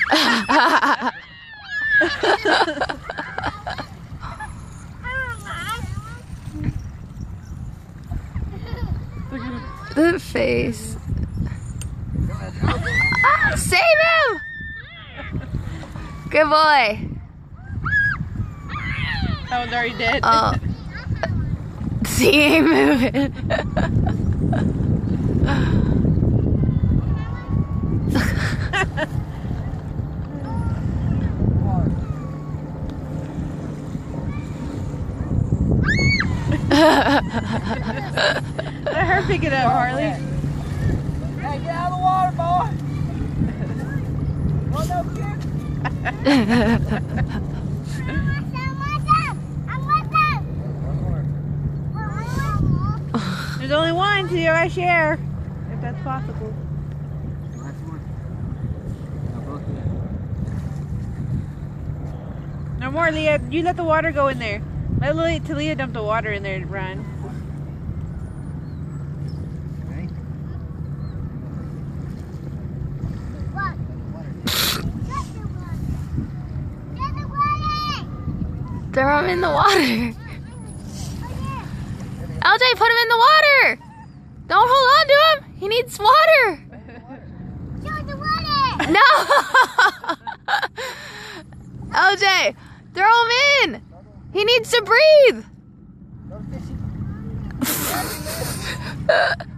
The face. Ah, save him! Good boy. That one's already dead. Oh. See, he ain't moving. Let her pick it up, Harley. Hey, get out of the water, boy. Well, no There's only one, so you gotta share, if that's possible. No more, Leah. You let the water go in there. Let Talia dump the water in there and run. Throw him in the water. LJ, put him in the water. Don't hold on to him. He needs water. No. LJ, throw him in. He needs to breathe.